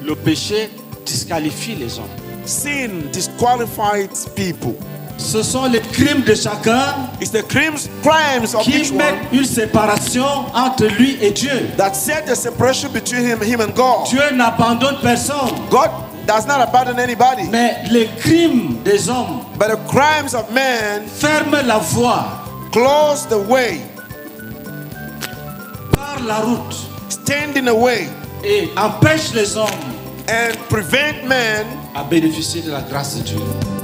Le péché disqualifie les hommes. Sin disqualifies people. Ce sont les crimes de chacun It's the crimes of qui each one mettent une séparation entre lui et Dieu. that set a separation between him and God. Dieu n'abandonne personne. God does not abandon anybody. Mais les crimes des hommes But the crimes of man ferment la voie, close the way, barrent la route stand in the way, et empêchent les hommes and prevent man à bénéficier de la grâce de Dieu.